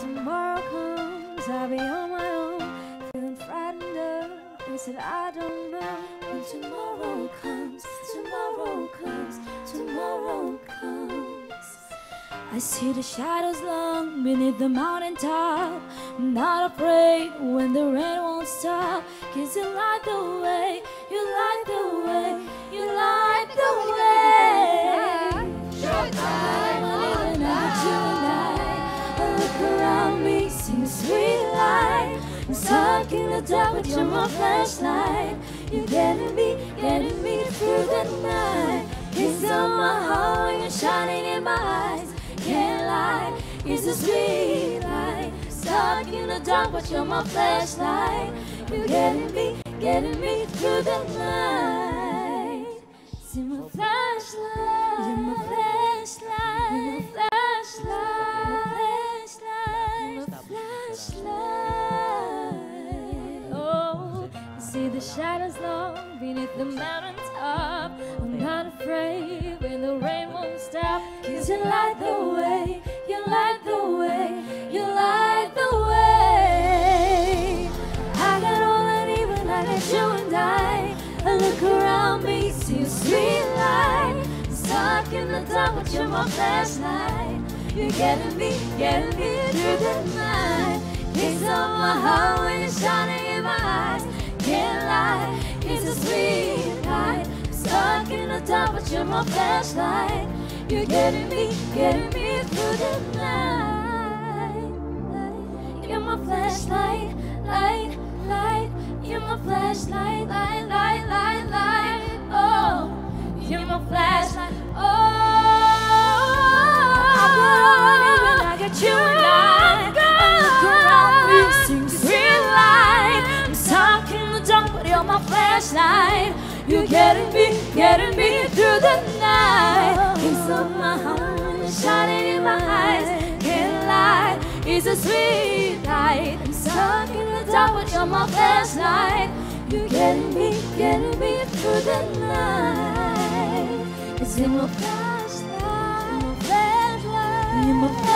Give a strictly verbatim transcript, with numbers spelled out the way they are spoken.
tomorrow comes, I'll be on my own, feeling frightened of things that I don't know. When tomorrow comes, tomorrow comes, tomorrow comes, I see the shadows long beneath the mountaintop. I'm not afraid when the rain won't stop, 'cause you light the way, you light the way, you light the way. I'm living out you and I. I look around me, sing a sweet light. I'm stuck in the dark, but you're my flashlight. You're getting me, getting me through the night. It's on my heart when you're shining in my eyes. Can't lie, it's a sweet light. Stuck in the dark, but you're my flashlight. You're getting me, getting me through the night. See my flashlight, you're my flashlight, you're my flashlight, you're my flashlight. Oh, I see the shadows long beneath the mountaintop. I'm not afraid when the rain won't stop, 'cause you light the way, you light the way, you light the way. I got all I need when I got you and I. I look around me, see a sweet light. I'm stuck in the dark, but you're my flashlight. You're getting me, getting me through the night. It's on my heart when you're shining in my eyes. Can't lie, it's a sweet light. I'm stuck in the dark, but you're my flashlight. You're getting me, getting me through the night. You're my flashlight, light, light. You're my flashlight, light, light, light, light. Oh, you're my flashlight. Oh, I got you and I. I look around me, sing sweet light. I'm stuck in the dark, but you're my flashlight. You're getting me, getting me through the night. It's on my heart and it's shining in my eyes. Can't lie, it's a sweet light. I'm stuck in the dark, but you're my flashlight. You're getting me, getting me through the night. It's in my flashlight, my flashlight, you're my flashlight.